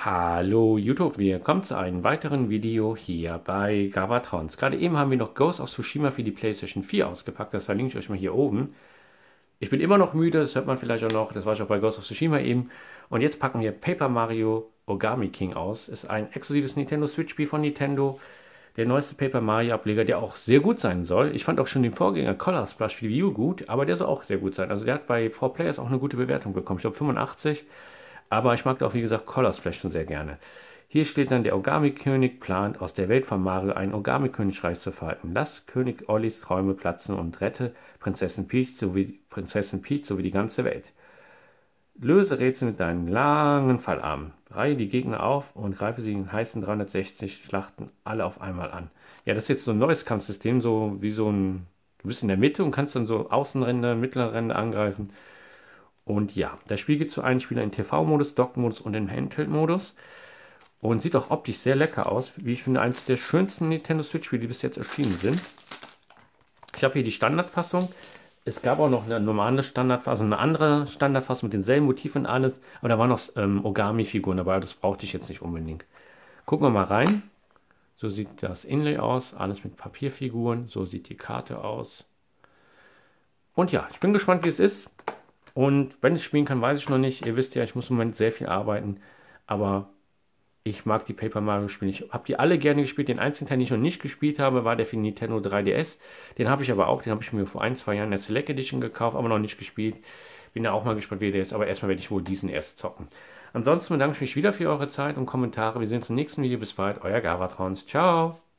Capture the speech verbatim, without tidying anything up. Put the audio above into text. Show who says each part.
Speaker 1: Hallo YouTube, willkommen zu einem weiteren Video hier bei Gavatrons. Gerade eben haben wir noch Ghost of Tsushima für die PlayStation vier ausgepackt, das verlinke ich euch mal hier oben. Ich bin immer noch müde, das hört man vielleicht auch noch, das war ich auch bei Ghost of Tsushima eben. Und jetzt packen wir Paper Mario Origami King aus. Ist ein exklusives Nintendo Switch Spiel von Nintendo. Der neueste Paper Mario Ableger, der auch sehr gut sein soll. Ich fand auch schon den Vorgänger Color Splash für die Wii U gut, aber der soll auch sehr gut sein. Also der hat bei vier Players auch eine gute Bewertung bekommen. Ich glaube fünfundachtzig. Aber ich mag auch, wie gesagt, Color Splash schon sehr gerne. Hier steht dann, der Origami-König plant, aus der Welt von Mario ein Origami-Königreich zu falten. Lass König Ollis Träume platzen und rette Prinzessin Peach sowie, Prinzessin Peach sowie die ganze Welt. Löse Rätsel mit deinen langen Fallarmen. Reihe die Gegner auf und greife sie in heißen dreihundertsechzig Schlachten alle auf einmal an. Ja, das ist jetzt so ein neues Kampfsystem, so wie so ein... Du bist in der Mitte und kannst dann so Außenränder, mittlere Ränder angreifen. Und ja, das Spiel gibt zu einem Spieler in T V-Modus, Dock-Modus und in Handheld-Modus. Und sieht auch optisch sehr lecker aus. Wie ich finde, eines der schönsten Nintendo Switch-Spiele, die bis jetzt erschienen sind. Ich habe hier die Standardfassung. Es gab auch noch eine normale Standardfassung, eine andere Standardfassung mit denselben Motiven und alles. Aber da waren noch ähm, Origami-Figuren dabei, das brauchte ich jetzt nicht unbedingt. Gucken wir mal rein. So sieht das Inlay aus. Alles mit Papierfiguren. So sieht die Karte aus. Und ja, ich bin gespannt, wie es ist. Und wenn ich spielen kann, weiß ich noch nicht. Ihr wisst ja, ich muss im Moment sehr viel arbeiten. Aber ich mag die Paper Mario Spiele. Ich habe die alle gerne gespielt. Den einzigen Teil, den ich noch nicht gespielt habe, war der für Nintendo drei D S. Den habe ich aber auch. Den habe ich mir vor ein, zwei Jahren in der Select Edition gekauft, aber noch nicht gespielt. Bin da auch mal gespannt, wie der ist. Aber erstmal werde ich wohl diesen erst zocken. Ansonsten bedanke ich mich wieder für eure Zeit und Kommentare. Wir sehen uns im nächsten Video. Bis bald. Euer Gavatrons. Ciao.